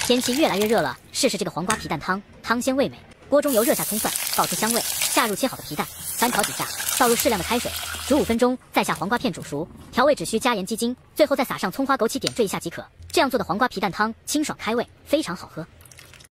天气越来越热了，试试这个黄瓜皮蛋汤，汤鲜味美。锅中油热下葱蒜，爆出香味，下入切好的皮蛋，翻炒几下，倒入适量的开水，煮5分钟，再下黄瓜片煮熟。调味只需加盐鸡精，最后再撒上葱花枸杞点缀一下即可。这样做的黄瓜皮蛋汤清爽开胃，非常好喝。